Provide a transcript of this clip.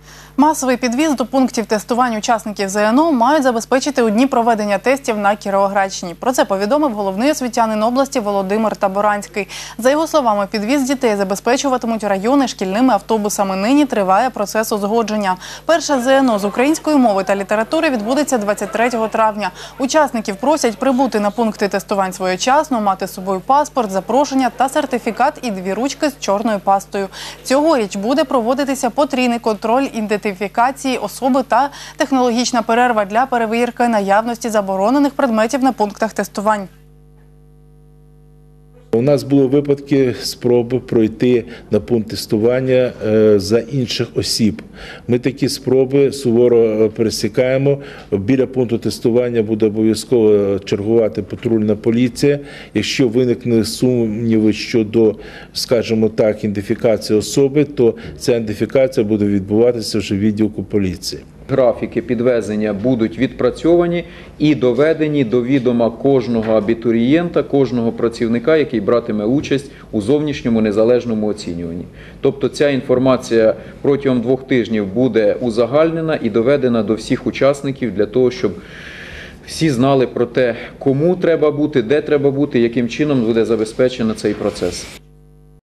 Масовий підвіз до пунктів тестувань учасників ЗНО мають забезпечити у дні проведення тестів на Кіровоградщині. Про це повідомив головний освітянин області Володимир Таборанський. За його словами, підвіз дітей забезпечуватимуть райони шкільними автобусами. Нині триває процес узгодження. Перше ЗНО з української мови та літератури відбудеться 23 травня. Учасників просять прибути на пункти тестувань своєчасно, мати з собою паспорт, запрошення та сертифікат і 2 ручки з чорною пастою. Цьогоріч буде проводитися потрійний контроль ідентифікації особи та технологічна перерва для перевірки наявності заборонених предметів на пунктах тестувань. У нас були випадки спроби пройти на пункт тестування за інших осіб. Ми такі спроби суворо пересікаємо. Біля пункту тестування буде обов'язково чергувати патрульна поліція. Якщо виникне сумніви щодо, скажімо так, ідентифікації особи, то ця ідентифікація буде відбуватися вже в відділку поліції. Графіки підвезення будуть відпрацьовані і доведені до відома кожного абітурієнта, кожного працівника, який братиме участь у зовнішньому незалежному оцінюванні. Тобто ця інформація протягом 2 тижнів буде узагальнена і доведена до всіх учасників для того, щоб всі знали про те, кому треба бути, де треба бути, яким чином буде забезпечено цей процес.